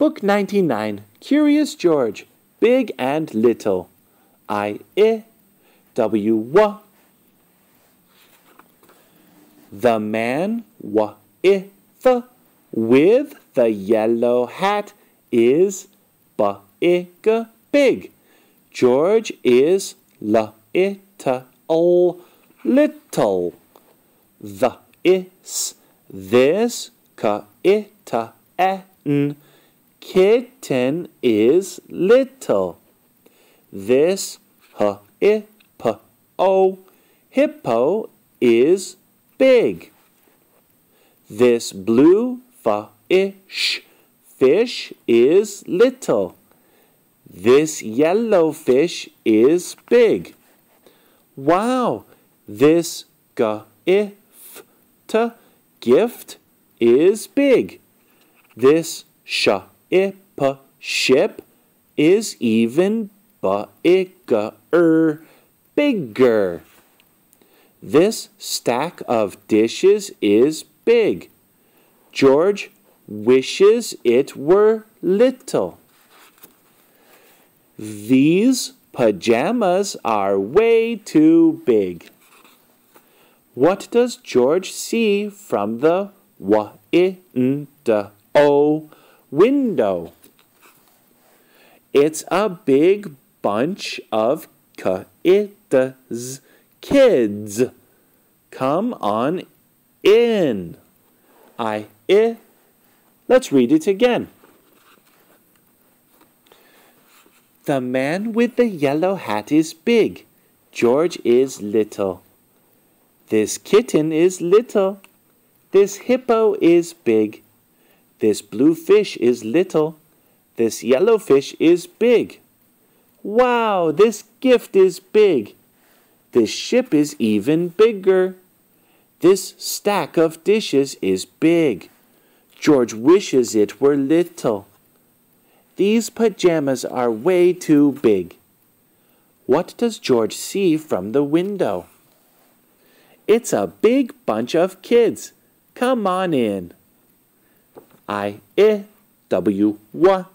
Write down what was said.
Book 99, Curious George, Big and Little. I-I-W-W. The man with the yellow hat is big. George is little. The is this kitten. Kitten is little. This hippo is big. This blue fish is little. This yellow fish is big. Wow, this gift is big. This ship is even bigger. This stack of dishes is big. George wishes it were little. These pajamas are way too big. What does George see from the window? It's a big bunch of kids. Come on in. Let's read it again. The man with the yellow hat is big. George is little. This kitten is little. This hippo is big. This blue fish is little. This yellow fish is big. Wow, this gift is big. This ship is even bigger. This stack of dishes is big. George wishes it were little. These pajamas are way too big. What does George see from the window? It's a big bunch of kids. Come on in. I-I-W-W.